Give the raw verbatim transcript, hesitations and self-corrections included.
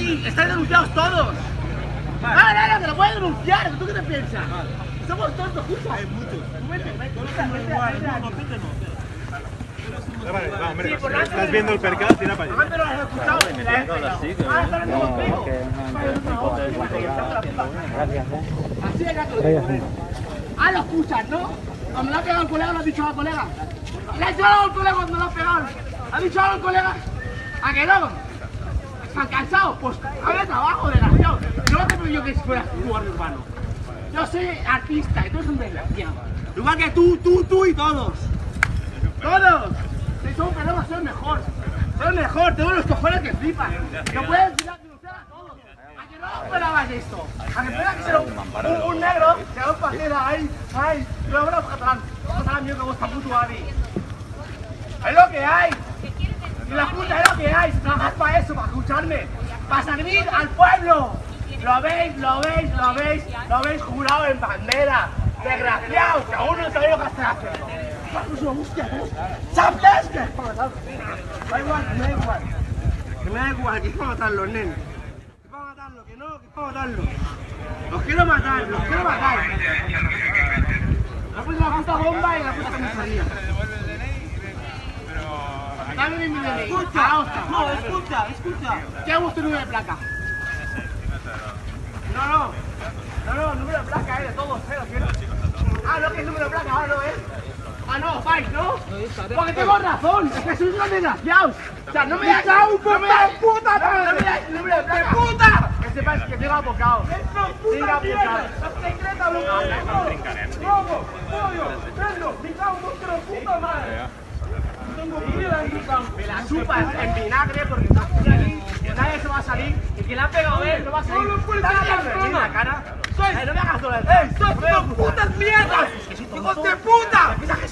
Sí, están denunciados todos. Ah, no, no, que lo puedes denunciar. ¿Tú qué te piensas? Somos tontos, escucha. Hay muchos. Vale, va, hombre, estás viendo el percal, tira para allá. Antes no lo has escuchado. Ah, está en el contigo. Así de gato. Ah, lo escuchas, ¿no? Cuando le ha pegado al colega, lo has dicho al colega. ¿Le has dicho algo al colega cuando le has pegado? ¿Ha dicho algo al colega? ¿A que no? ¿Están cansados? Pues haga trabajo, desgraciado. Yo no te pido yo que fueras tu guardia urbano. Yo soy artista y tú eres un desgraciado. Igual que tú, tú, tú y todos. ¡Todos! Si son problemas, soy el mejor. Soy el mejor, tengo los cojones que flipan. No puedes denunciar a todos. ¿A que no esperabas esto? ¿A que esperabas que sea un, un, un negro? Que haga un pajera, ay, ay, no hablo catalán. Catalán mío que gusta puto Adi. Es lo que hay. Y la puta es lo que hay. Si trabajas para eso, para escucharme. Para servir al pueblo. Lo veis, lo veis, lo veis, lo veis jurado en bandera. Desgraciados, que aún no sabéis lo que están haciendo. ¿Sabes qué? Da igual, que me da igual. Que me da igual, que es para matarlos, nen. Que es para matarlos, que no, que es para matarlos. Los quiero matar, los quiero matar. Me ha puesto la puta bomba y la puta comisaría. Dame mi D N I. Escucha, no, escucha, escucha. ¿Qué hago tu número de placa? No, no. No, no, número de placa, eh, de todos, eh, lo quiero. Ah, no, que es número de placa, ahora no es. Ah, no, vais, ¿no? Porque tengo razón, es que sois unos desgraciados. O sea, no me das un puta puta madre. No me das número de placa. ¡Puta! Que sepáis que tengo abocado. Tengo abocado. Secreta, loco. Loco, pollo, perro, me cago en vuestro puta madre. Me la chupas en vinagre porque está aquí, nadie se va a salir y quien la ha pegado a él no va a salir. ¡Dale la cara! ¡No me hagas doler! ¡Eh, sois unos putas mierdas! ¡Hijos de puta!